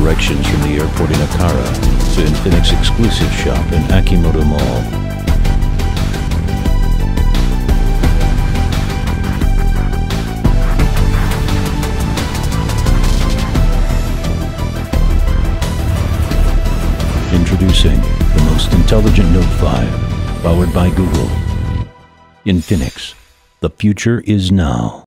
directions from the airport in Akara to Infinix exclusive shop in Akimoto Mall. Introducing the most intelligent Note 5, powered by Google. Infinix. The future is now.